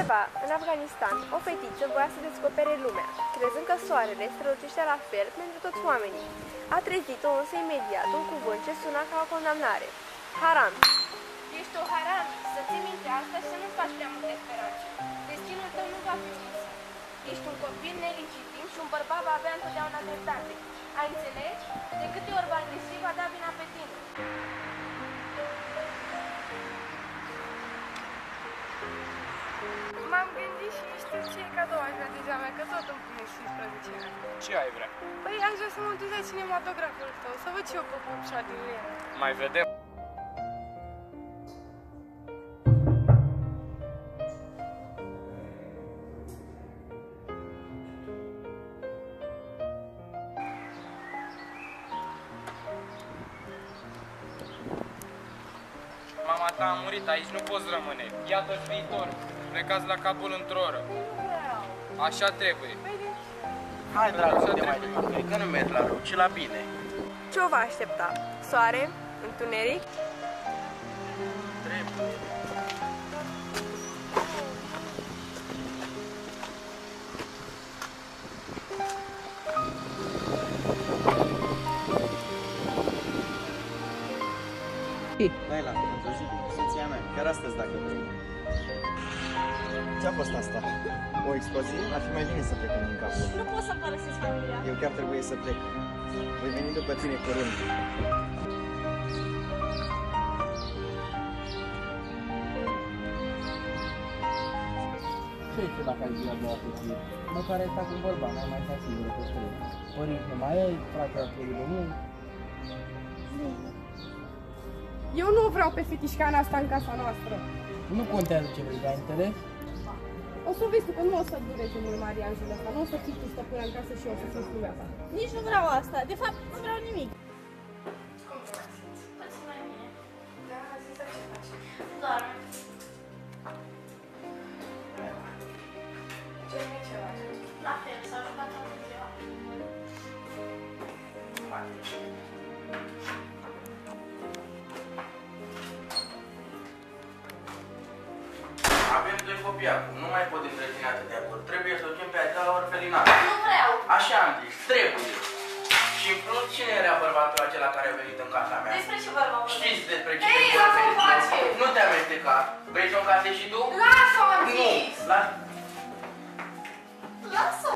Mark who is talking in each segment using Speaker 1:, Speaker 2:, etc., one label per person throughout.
Speaker 1: Undeva, în Afganistan, o fetiță voia să descopere lumea, crezând că soarele strălucește la fel pentru toți oamenii. A trezit-o însă imediat un cuvânt ce suna ca o condamnare. Haram. Ești o haram, să ții minte asta și să nu faci prea multe speranțe. Destinul tău nu va fi ușor. Ești un copil nelegitim și un bărbat va avea întotdeauna dreptate. Ai înțeles? De câte ori va greși, va da vina pe tine. M-am gândit și știu ce cadou aș vrea deja mea, că tot îmi pune 16 ani.
Speaker 2: Ce ai vrea?
Speaker 1: Păi aș vrea să mă duc la cinematograful tău, să văd și eu Păpușa din el.
Speaker 2: Mai vedem. Mama ta a murit, aici nu poți rămâne. Iată-ți viitor. Plecați la Kabul într-o oră. Așa trebuie.
Speaker 3: Hai, dragă, de mai departe, că nu mergi la rău, ci la bine.
Speaker 1: Ce o va aștepta? Soare? Întuneric?
Speaker 3: Trebuie. Dai la într-o zi cu soția mea, chiar astăzi dacă vrei. Ce-a fost asta? O explozie? Ar fi mai bine să plecăm din capul.
Speaker 4: Nu pot să-mi părăsesc familia.
Speaker 3: Eu chiar trebuie să plec. Voi veni după tine curând.
Speaker 5: Ce-ai ce dacă ai zi a doua soție? Măcar ai stat cu vorba, n-ai mai stat sigură pe stradă. Părinți nu mai ai, fratele de mult.
Speaker 1: Eu nu vreau pe fetișcana asta în casa noastră.
Speaker 5: Nu contează ce vrei, ai înțeles?
Speaker 1: O să vezi tu că nu o să dureze mult mariajul ăsta, nu o să fii tu stăpână în casă și eu o să fiu sluga ta.
Speaker 4: Nici nu vreau asta. De fapt, nu vreau nimic.
Speaker 1: Cum te mai simți?
Speaker 4: Poți mai bine.
Speaker 1: Da, zi să ce faci?
Speaker 4: Doarme.
Speaker 1: Ce nu e ceva?
Speaker 4: La fel, s-a jucat toată ziua.
Speaker 3: Avem doi copii acum, nu mai pot întreține atâtea ori. Trebuie să o chem pe aceea la orfelinat.
Speaker 4: Nu vreau.
Speaker 3: Așa am zis, trebuie. Și în plus, cine era bărbatul acela care a venit în casa mea?
Speaker 4: Despre ce vorbim?
Speaker 3: Știți despre ce
Speaker 4: Hei,
Speaker 3: vorbesc?
Speaker 4: lasă-o în pace!
Speaker 3: Nu te amesteca. Vrei să o încasezi și tu?
Speaker 4: Lasă-o, am
Speaker 3: Nu.
Speaker 4: zis! Lasă-o!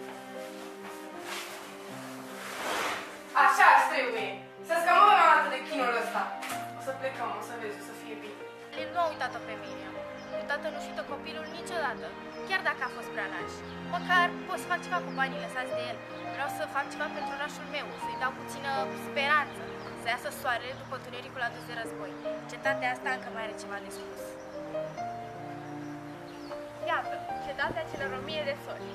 Speaker 1: Așa-ți trebuie. Să scămăm o dată de chinul ăsta. O să plecăm, o să vezi, o să fie bine.
Speaker 6: El nu a uitat-o pe Miriam. Nu tatălușit-o copilul niciodată, chiar dacă a fost prea laș. Măcar pot să fac ceva cu banii lăsați de el. Vreau să fac ceva pentru orașul meu, să-i dau puțină speranță, să iasă soarele după tunericul adus de război. Cetatea asta încă mai are ceva de spus. Iată, cetatea celor 1000 de sori.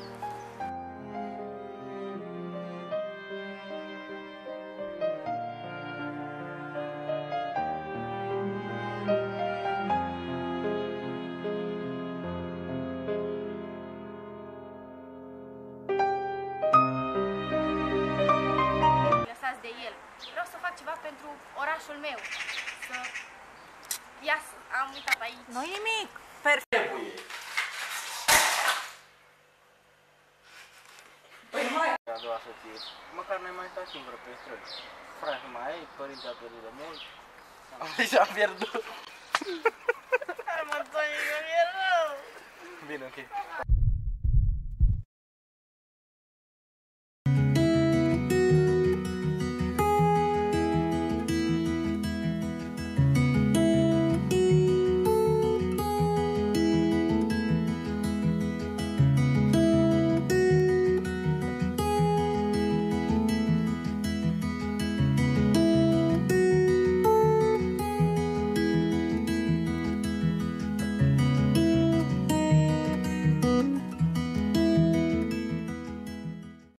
Speaker 6: De el. Vreau să fac ceva pentru orașul meu. Să iasă. Am uitat aici.
Speaker 4: Nu nimic. Perfect.
Speaker 3: Trebuie.
Speaker 1: Păi mai...
Speaker 3: A doua soție, măcar n-ai mai stat singură pe străzi. Frate, mai ai, părinții a pierdut de mult. Am pierdut.
Speaker 4: Armătorii, mi-e rău.
Speaker 3: Bine, ok.